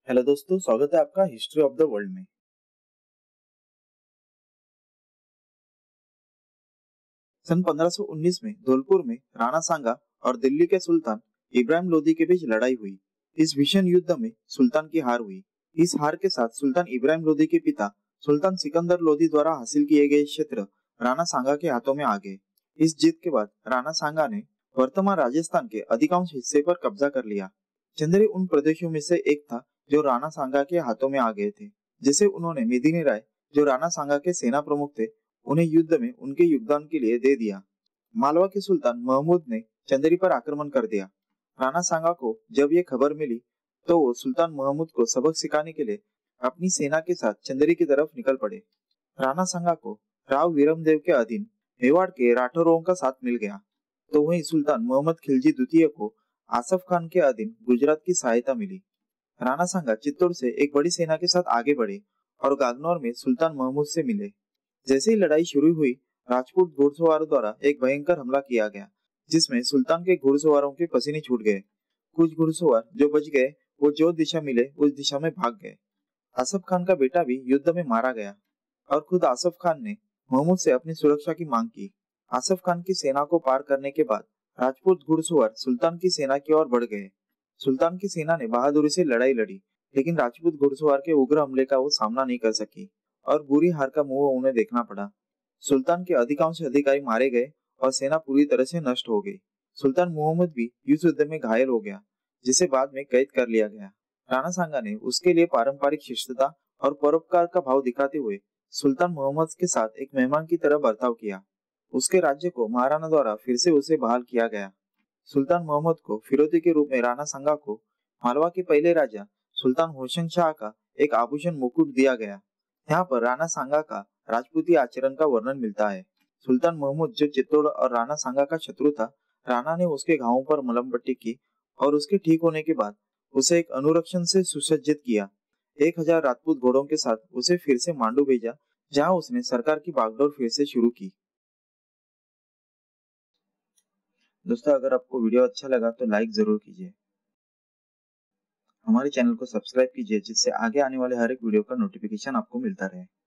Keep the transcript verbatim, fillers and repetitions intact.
Hello दोस्तों, स्वागत है आपका हिस्ट्री ऑफ द वर्ल्ड में। सन पंद्रह सौ उन्नीस में धौलपुर में राणा सांगा और दिल्ली के सुल्तान इब्राहिम लोदी के बीच लड़ाई हुई। इस भीषण युद्ध में सुल्तान की हार हुई। इस हार के साथ सुल्तान इब्राहिम लोदी के पिता सुल्तान सिकंदर लोदी द्वारा हासिल किए गए क्षेत्र राणा सांगा के हाथों में आ गए। इस जीत के बाद राणा सांगा ने वर्तमान राजस्थान के अधिकांश हिस्से पर कब्जा कर लिया। चंदेरी उन प्रदेशों में से एक था जो राणा सांगा के हाथों में आ गए थे, जिसे उन्होंने मेदिनी राय, जो राणा सांगा के सेना प्रमुख थे, उन्हें युद्ध में उनके योगदान के लिए दे दिया। मालवा के सुल्तान महमूद ने चंदेरी पर आक्रमण कर दिया। राणा सांगा को जब ये खबर मिली तो वो सुल्तान महमूद को सबक सिखाने के लिए अपनी सेना के साथ चंदेरी की तरफ निकल पड़े। राणा सांगा को राव वीरमदेव के अधीन मेवाड़ के राठौरों का साथ मिल गया, तो वहीं सुल्तान मोहम्मद खिलजी द्वितीय को आसफ खान के अधीन गुजरात की सहायता मिली। राणा सांगा चित्तौड़ से एक बड़ी सेना के साथ आगे बढ़े और गागनौर में सुल्तान महमूद से मिले। जैसे ही लड़ाई शुरू हुई, राजपूत घुड़सवारों द्वारा एक भयंकर हमला किया गया, जिसमें सुल्तान के घुड़सवारों के पसीने छूट गए। कुछ घुड़सवार जो बच गए वो जो दिशा मिले उस दिशा में भाग गए। आसफ खान का बेटा भी युद्ध में मारा गया और खुद आसफ खान ने महमूद से अपनी सुरक्षा की मांग की। आसफ खान की सेना को पार करने के बाद राजपूत घुड़सवार सुल्तान की सेना की ओर बढ़ गए। सुल्तान की सेना ने बहादुरी से लड़ाई लड़ी, लेकिन राजपूत घुड़सवार के उग्र हमले का वो सामना नहीं कर सकी और बुरी हार का मुंह उन्हें देखना पड़ा। सुल्तान के अधिकांश अधिकारी मारे गए और सेना पूरी तरह से नष्ट हो गई। सुल्तान मोहम्मद भी इस युद्ध में घायल हो गया, जिसे बाद में कैद कर लिया गया। राणा सांगा ने उसके लिए पारंपरिक शिष्टता और परोपकार का भाव दिखाते हुए सुल्तान मोहम्मद के साथ एक मेहमान की तरह बर्ताव किया। उसके राज्य को महाराणा द्वारा फिर से उसे बहाल किया गया। सुल्तान मोहम्मद को फिरौती के रूप में राणा सांगा को मालवा के पहले राजा सुल्तान होशंग शाह का एक आभूषण मुकुट दिया गया। यहाँ पर राणा सांगा का राजपूती आचरण का वर्णन मिलता है। सुल्तान महमूद जो चित्तौड़ और राणा सांगा का शत्रु था, राणा ने उसके घावों पर मलम पट्टी की और उसके ठीक होने के बाद उसे एक अनुरक्षण से सुसज्जित किया। एक हजार राजपूत घोड़ों के साथ उसे फिर से मांडू भेजा, जहाँ उसने सरकार की बागडोर फिर से शुरू की। दोस्तों, अगर आपको वीडियो अच्छा लगा तो लाइक जरूर कीजिए। हमारे चैनल को सब्सक्राइब कीजिए, जिससे आगे आने वाले हर एक वीडियो का नोटिफिकेशन आपको मिलता रहे।